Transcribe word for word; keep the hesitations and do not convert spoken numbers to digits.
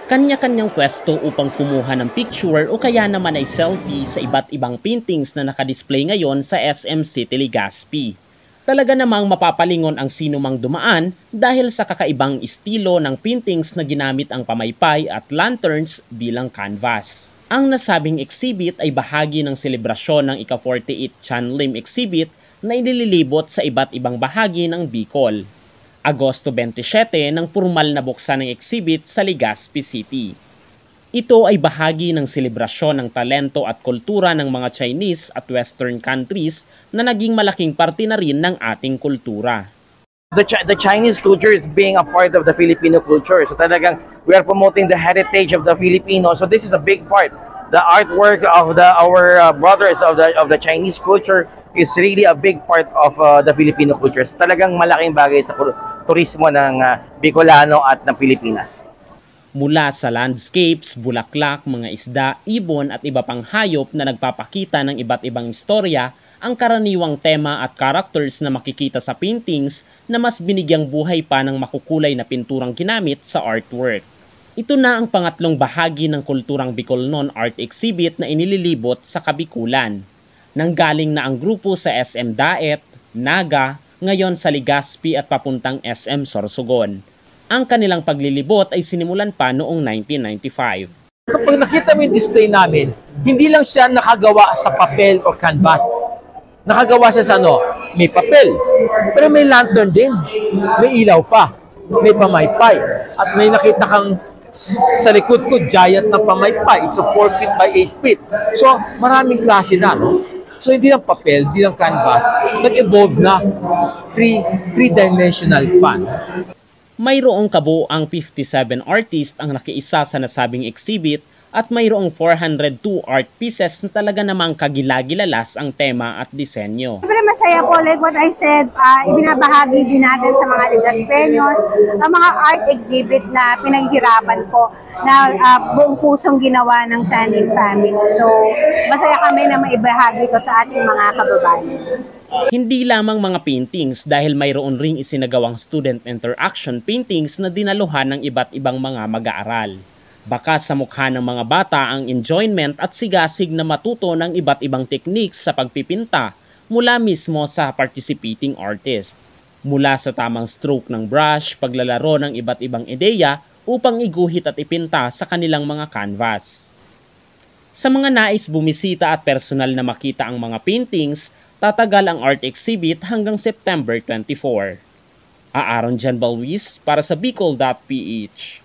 Kanya-kanyang pwesto upang kumuha ng picture o kaya naman ay selfie sa iba't ibang paintings na nakadisplay ngayon sa S M City Legazpi. Talaga namang mapapalingon ang sino mang dumaan dahil sa kakaibang estilo ng paintings na ginamit ang pamaypay at lanterns bilang canvas. Ang nasabing exhibit ay bahagi ng selebrasyon ng ika forty-eighth Chanlim exhibit na inililibot sa iba't ibang bahagi ng Bicol. Agosto twenty-seven nang pormal na buksan ng exhibit sa Legazpi City. Ito ay bahagi ng selebrasyon ng talento at kultura ng mga Chinese at Western countries na naging malaking parte na rin ng ating kultura. The, Ch the Chinese culture is being a part of the Filipino culture. So talagang we are promoting the heritage of the Filipino. So this is a big part. The artwork of the our uh, brothers of the of the Chinese culture is really a big part of uh, the Filipino culture. So talagang malaking bagay sa turismo ng uh, Bicolano at ng Pilipinas. Mula sa landscapes, bulaklak, mga isda, ibon at iba pang hayop na nagpapakita ng iba't ibang istorya, ang karaniwang tema at characters na makikita sa paintings na mas binigyang buhay pa ng makukulay na pinturang ginamit sa artwork. Ito na ang pangatlong bahagi ng kulturang Bicolnon art exhibit na inililibot sa Kabikulan. Nanggaling na ang grupo sa S M Daet, Naga, ngayon sa Legazpi at papuntang S M Sorsogon. Ang kanilang paglilibot ay sinimulan pa noong nineteen ninety-five. Kapag nakita mo yung display namin, hindi lang siya nakagawa sa papel o canvas. Nakagawa siya sa ano, may papel, pero may lantern din, may ilaw pa, may pamaypay, at may nakita kang sa likod ko, giant na pamaypay. It's a four feet by eight feet. So, maraming klase na, no? So, hindi lang papel, hindi lang canvas, nag-evolve na three, three-dimensional pan. Mayroong kabuoang fifty-seven artists ang nakiisa sa nasabing exhibit at mayroong four hundred two art pieces na talaga namang kagilagilalas ang tema at disenyo. Siyempre masaya po, like what I said, uh, ibinabahagi din natin sa mga Legazpeños ang mga art exhibit na pinaghirapan po na uh, buong pusong ginawa ng Chanlim family. So masaya kami na maibahagi ko sa ating mga kababayan. Hindi lamang mga paintings dahil mayroon ring isinagawang student interaction paintings na dinaluhan ng iba't ibang mga mag-aaral. Baka sa mukha ng mga bata ang enjoyment at sigasig na matuto ng iba't ibang techniques sa pagpipinta mula mismo sa participating artist. Mula sa tamang stroke ng brush, paglalaro ng iba't ibang ideya upang iguhit at ipinta sa kanilang mga canvas. Sa mga nais bumisita at personal na makita ang mga paintings, tatagal ang art exhibit hanggang September twenty-fourth. Aaron Jan Balwis para sa Bicol dot P H.